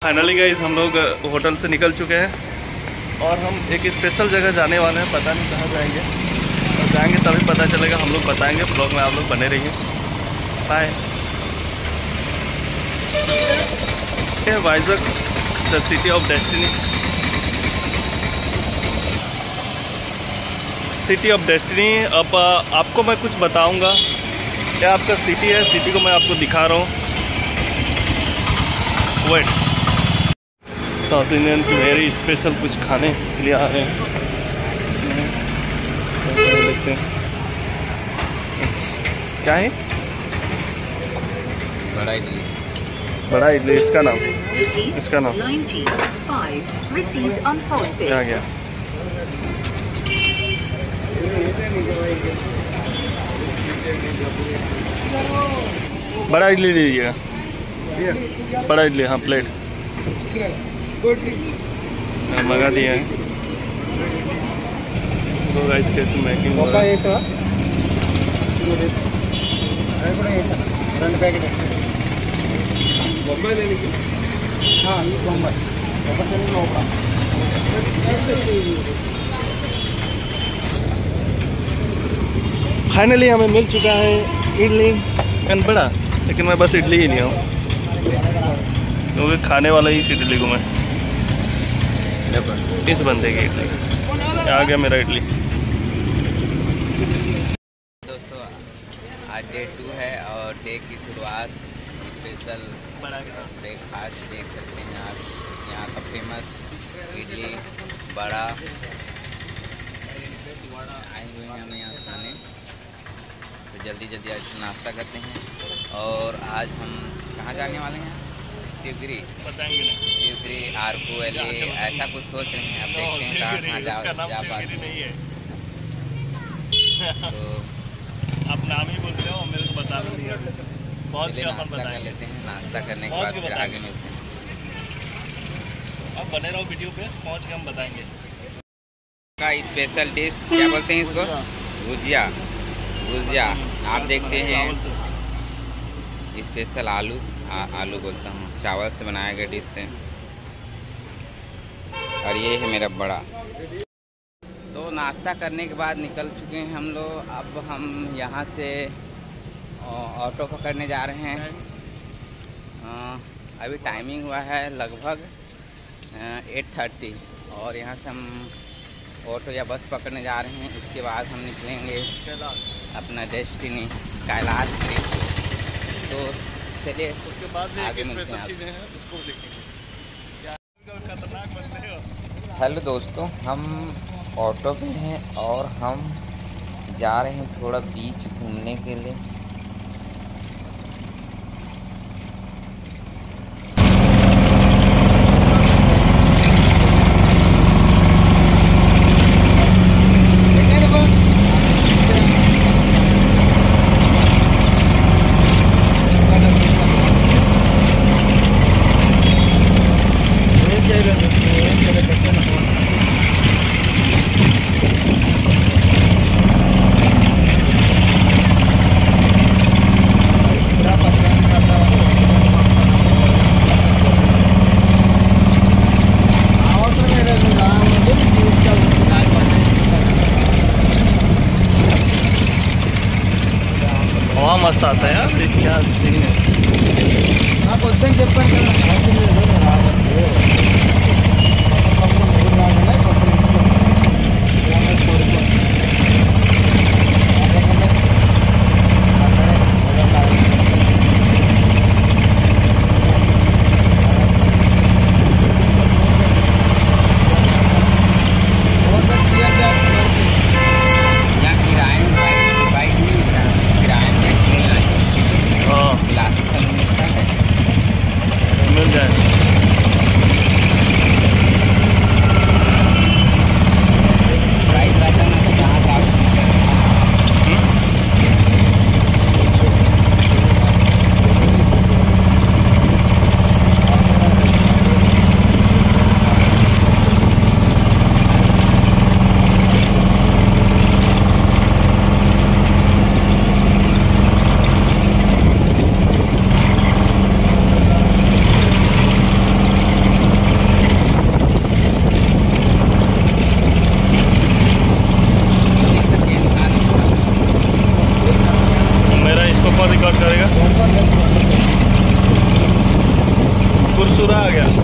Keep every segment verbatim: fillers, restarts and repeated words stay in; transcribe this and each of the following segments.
Finally guys हम लोग hotel से निकल चुके हैं और हम एक स्पेशल जगह जाने वाले हैं। पता नहीं कहाँ जाएंगे, और जाएंगे तभी पता चलेगा। हम लोग बताएंगे, ब्लॉग में आप लोग बने रहिए। Bye. Vizag the city of destiny, city of destiny. अब आपको मैं कुछ बताऊंगा। क्या आपका सिटी है, सिटी को मैं आपको दिखा रहा हूँ। वेट, साउथ इंडियन की वेरी स्पेशल कुछ खाने के लिए आ रहे हैं। देखते हैं क्या है। बड़ा इडली, बड़ा इडली। इसका नाम इसका नाम क्या गया? बड़ा इडली लीजिएगा। बड़ा इडली, हाँ प्लेट मंगा दिए हैं। तो गाइस कैसे मैकिंग हो रहा है। फाइनली हमें मिल चुका है इडली एंड बड़ा, लेकिन मैं बस इडली ही लिया हूँ क्योंकि खाने वाला ही इस इडली को मैं, इस बंदे की इडली। आ गया मेरा इडली। दोस्तों आज डे टू है और डे की शुरुआत स्पेशल ब्रेकफास्ट देख सकते हैं आप। यहाँ का फेमस इडली बड़ा आए हुए हैं हम यहाँ खाने। तो जल्दी जल्दी आज नाश्ता करते हैं। और आज हम कहाँ जाने वाले हैं? शिवगिरी, शिवगिरी, आरकू वैली, ऐसा कुछ सोच रहे हैं। अब देखते हैं कहाँ कहाँ जा जा पाते हैं। तो आप नाम ही बोलते हो, मेरे को बता दो। पहले नाश्ता कर लेते हैं, नाश्ता करने के बाद फिर आगे मिलते हैं। अब बने रहो वीडियो पे, पहुँच के हम बताएंगे। का स्पेशल डिश क्या बोलते हैं इसको? भुजिया। भुजिया आप देखते हैं, स्पेशल आलू आ, आलू बोलता हूँ, चावल से बनाया गया डिश है। और ये है मेरा बड़ा। तो नाश्ता करने के बाद निकल चुके हैं हम लोग। अब हम यहाँ से ऑटो पकड़ने जा रहे हैं। आ, अभी टाइमिंग हुआ है लगभग एट थर्टी और यहाँ से हम ऑटो या बस पकड़ने जा रहे हैं। इसके बाद हम निकलेंगे अपना डेस्टिनी कैलाश गिरी। तो चलिए उसके बाद आगे मिलते हैं, चीज़ें हैं उसको देखेंगे। क्या खतरनाक बनते हो। हेलो दोस्तों, हम ऑटो पे हैं और हम जा रहे हैं थोड़ा बीच घूमने के लिए। मस्त आता है यार, क्या सीन है। मिल जाए। कुरसुरा आ गया।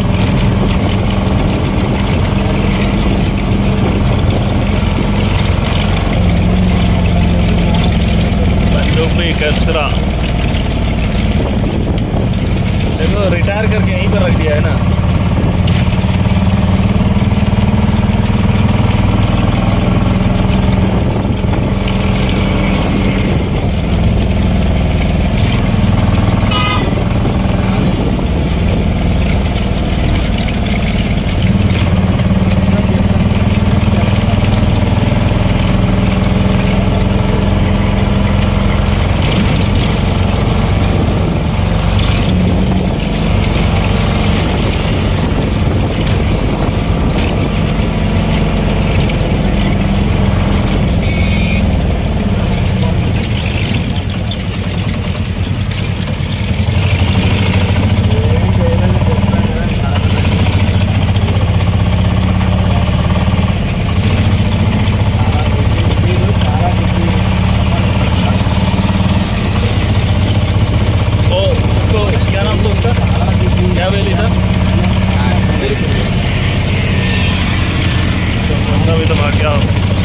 बंदूकी कचरा देखो, रिटायर करके यहीं पर रख दिया है ना। अभी तो भाग गया।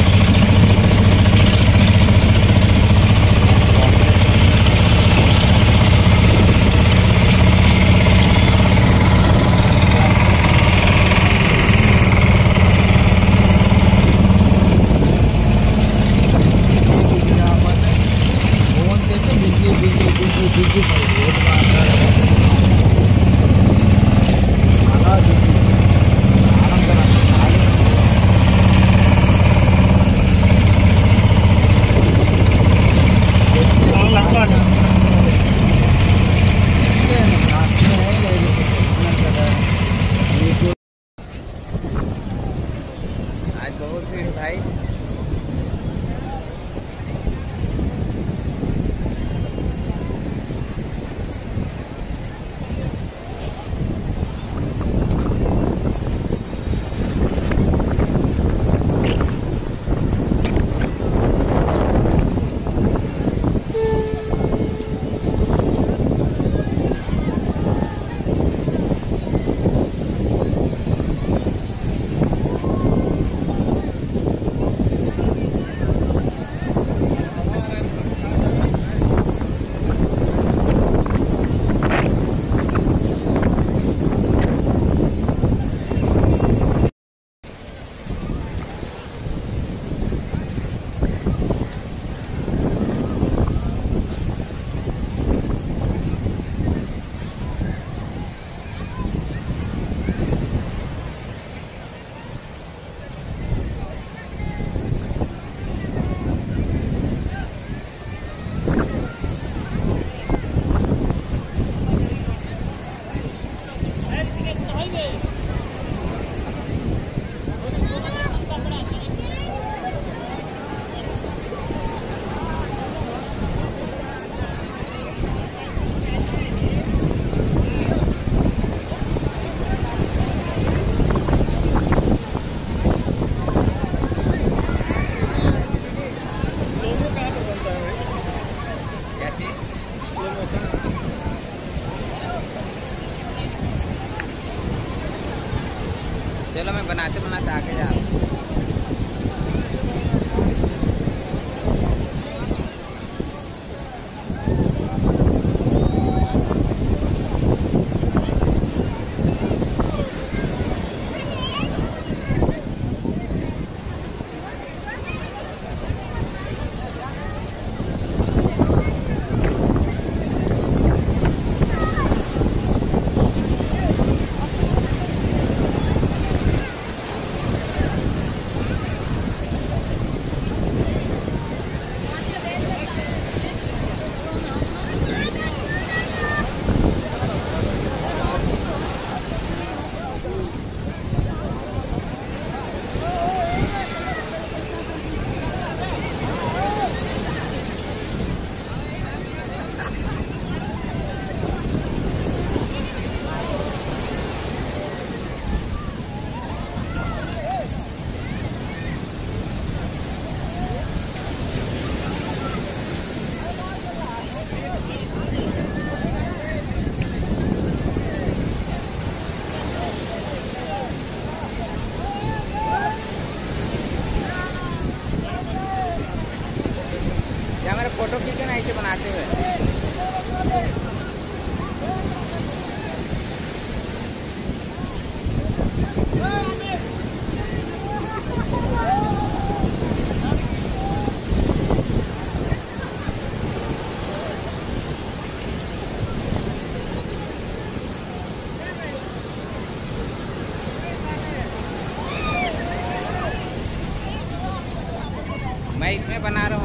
आज बहुत भीड़ भाई। चलो मैं बनाते बनाते आके जा रहा हूँ। जाते हुए। मैं इसमें बना रहा हूँ।